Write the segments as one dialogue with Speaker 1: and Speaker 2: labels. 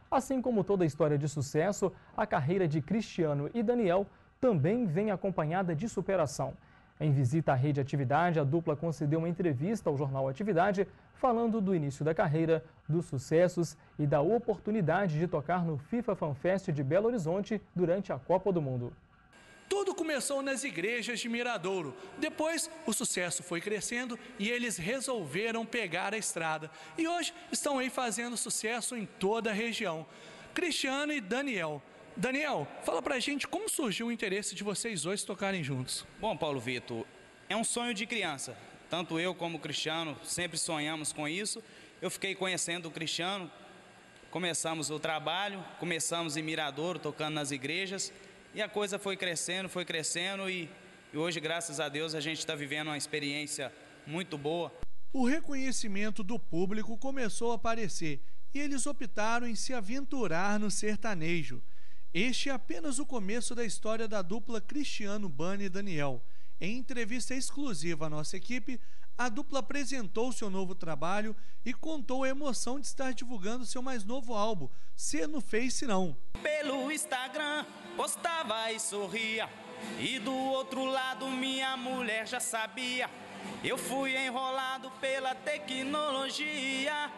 Speaker 1: Assim como toda história de sucesso, a carreira de Cristiano e Daniel também vem acompanhada de superação. Em visita à Rede Atividade, a dupla concedeu uma entrevista ao jornal Atividade, falando do início da carreira, dos sucessos e da oportunidade de tocar no FIFA Fan Fest de Belo Horizonte durante a Copa do Mundo.
Speaker 2: Tudo começou nas igrejas de Miradouro. Depois, o sucesso foi crescendo e eles resolveram pegar a estrada. E hoje estão aí fazendo sucesso em toda a região. Cristiano e Daniel. Daniel, fala pra gente como surgiu o interesse de vocês dois tocarem juntos.
Speaker 3: Bom, Paulo Vitor, é um sonho de criança. Tanto eu como o Cristiano sempre sonhamos com isso. Eu fiquei conhecendo o Cristiano, começamos o trabalho, começamos em Miradouro, tocando nas igrejas. E a coisa foi crescendo e hoje, graças a Deus, a gente está vivendo uma experiência muito boa.
Speaker 2: O reconhecimento do público começou a aparecer e eles optaram em se aventurar no sertanejo. Este é apenas o começo da história da dupla Cristiano, Bani e Daniel. Em entrevista exclusiva à nossa equipe, a dupla apresentou seu novo trabalho e contou a emoção de estar divulgando seu mais novo álbum, Cê Não Fez Se Não.
Speaker 3: Pelo Instagram, postava e sorria, e do outro lado minha mulher já sabia. Eu fui enrolado pela tecnologia.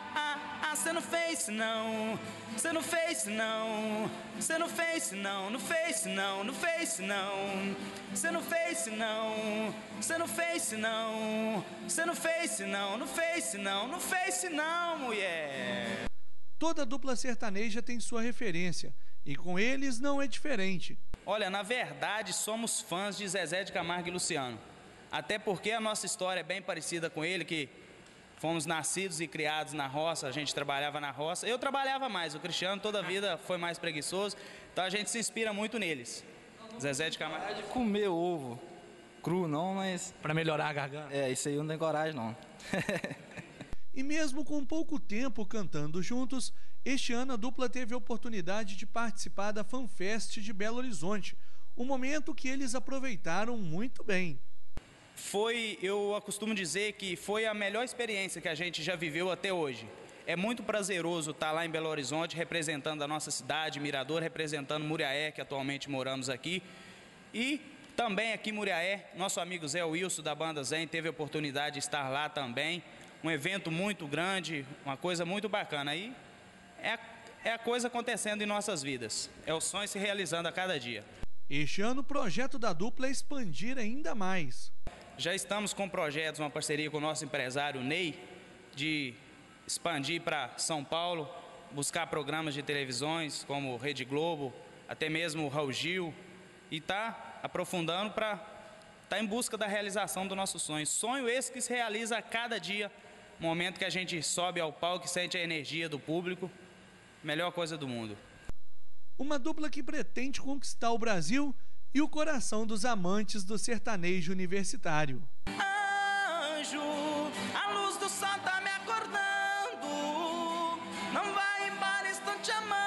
Speaker 3: Cê não fez não, cê não fez não, cê não fez não, não fez não, não fez não, cê não fez não, cê não fez não, cê não fez não, não fez não, não fez não, mulher.
Speaker 2: Toda dupla sertaneja tem sua referência e com eles não é diferente.
Speaker 3: Olha, na verdade somos fãs de Zezé de Camargo e Luciano. Até porque a nossa história é bem parecida com ele, que fomos nascidos e criados na roça, a gente trabalhava na roça. Eu trabalhava mais, o Cristiano toda a vida foi mais preguiçoso, então a gente se inspira muito neles. Zezé de Camargo.
Speaker 4: Comer ovo cru não, mas...
Speaker 2: Para melhorar a garganta.
Speaker 4: É, isso aí eu não tenho coragem não.
Speaker 2: E mesmo com pouco tempo cantando juntos, este ano a dupla teve a oportunidade de participar da Fan Fest de Belo Horizonte, um momento que eles aproveitaram muito bem.
Speaker 3: Eu costumo dizer que foi a melhor experiência que a gente já viveu até hoje. É muito prazeroso estar lá em Belo Horizonte, representando a nossa cidade, Miradouro, representando Muriaé, que atualmente moramos aqui. E também aqui em Muriaé, nosso amigo Zé Wilson, da banda Zen, teve a oportunidade de estar lá também. Um evento muito grande, uma coisa muito bacana. Aí é a coisa acontecendo em nossas vidas. É o sonho se realizando a cada dia.
Speaker 2: Este ano o projeto da dupla é expandir ainda mais.
Speaker 3: Já estamos com projetos, uma parceria com o nosso empresário Ney, de expandir para São Paulo, buscar programas de televisões como Rede Globo, até mesmo o Raul Gil, e tá aprofundando para estar em busca da realização do nosso sonho. Sonho esse que se realiza a cada dia, momento que a gente sobe ao palco e sente a energia do público, melhor coisa do mundo.
Speaker 2: Uma dupla que pretende conquistar o Brasil e o coração dos amantes do sertanejo universitário.
Speaker 3: Anjo, a luz do sol tá me acordando, não vai embora, estou te amando.